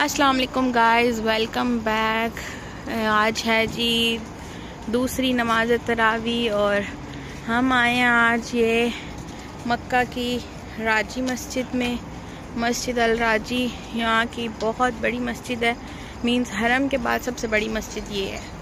अस्सलाम वालेकुम guys, welcome back. आज है जी दूसरी नमाज तरावी और हम आए हैं आज ये मक्का की राजी मस्जिद में, मस्जिद अल राजी। यहाँ की बहुत बड़ी मस्जिद है, मीन्स हरम के बाद सबसे बड़ी मस्जिद ये है।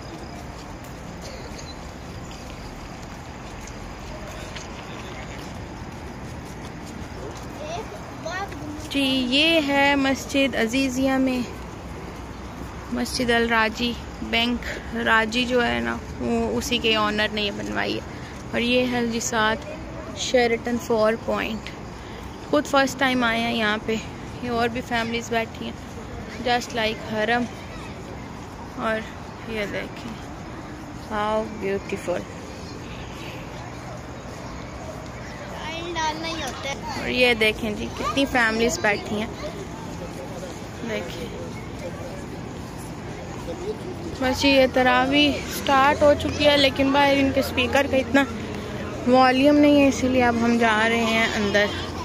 जी ये है मस्जिद अजीज़िया में, मस्जिद अल राजी। बैंक राजी जो है ना, वो उसी के ऑनर ने ये बनवाई है। और ये है जी साथ शेरटन 4 पॉइंट। खुद फर्स्ट टाइम आए हैं यहाँ पे। ये और भी फैमिलीज़ बैठी हैं जस्ट लाइक हरम। और ये देखें हाउ ब्यूटीफुल। और ये देखें जी कितनी फैमिलीज़ बैठी हैं, देखें। बस ये तरावी स्टार्ट हो चुकी है, लेकिन बाहर इनके स्पीकर का इतना वॉल्यूम नहीं है, इसीलिए अब हम जा रहे हैं अंदर।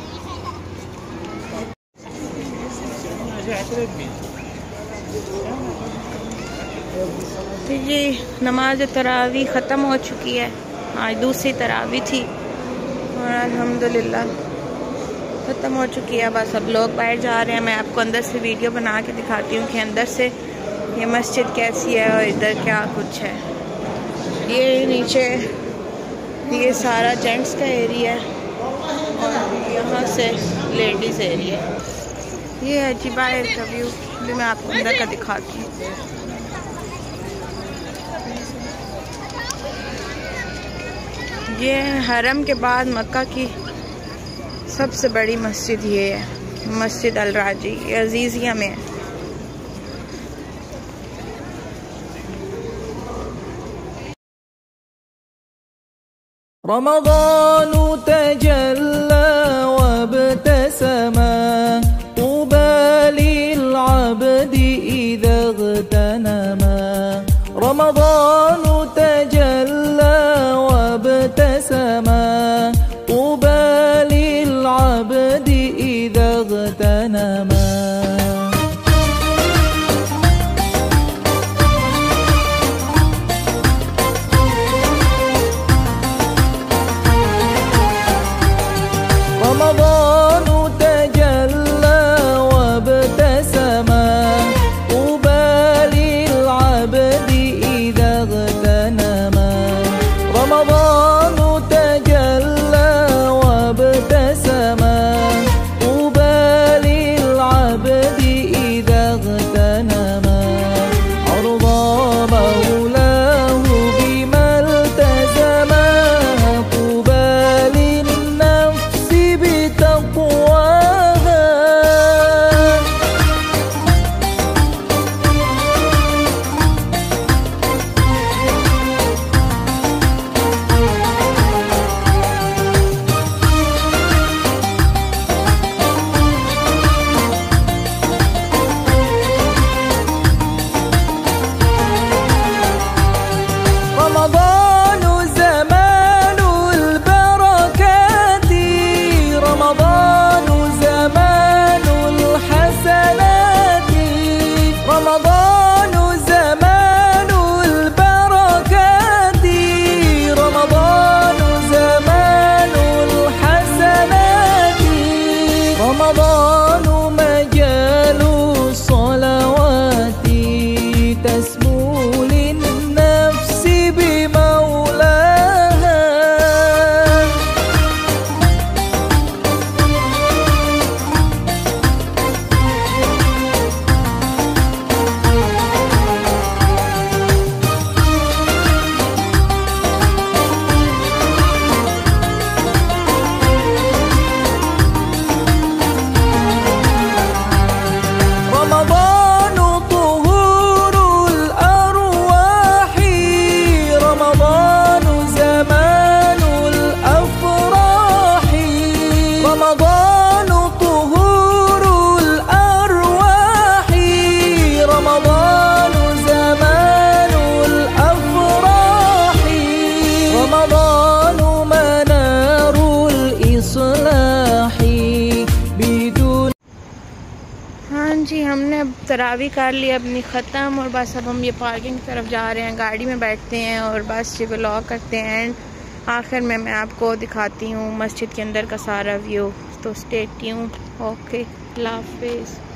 तो जी नमाज तरावी ख़त्म हो चुकी है, आज दूसरी तरावी थी और अल्हम्दुलिल्लाह ख़त्म हो चुकी है। बस अब लोग बाहर जा रहे हैं। मैं आपको अंदर से वीडियो बना के दिखाती हूँ कि अंदर से ये मस्जिद कैसी है और इधर क्या कुछ है। ये नीचे ये सारा जेंट्स का एरिया है और यहाँ से लेडीज़ एरिया है। ये है जी बाहर का व्यू, भी मैं आपको अंदर का दिखाती हूँ। ये हरम के बाद मक्का की सबसे बड़ी मस्जिद ये है, मस्जिद अल राजी। ये अजीज़िया में है। रमज़ानु तजल्ला वब्तसमा तूबा लिल अब्दी इज़ा इग़्तनमा। रमज़ानु तजल्ला वब्तसमा तूबा लिल अब्दी इज़ा इग़्तनमा। जी, हमने अब तरावी कर ली अपनी ख़त्म और बस अब हम ये पार्किंग की तरफ जा रहे हैं, गाड़ी में बैठते हैं और बस ये व्लॉग करते हैं एंड आखिर में मैं आपको दिखाती हूँ मस्जिद के अंदर का सारा व्यू। तो स्टे ट्यून्ड। ओके, अल्लाह हाफिज़।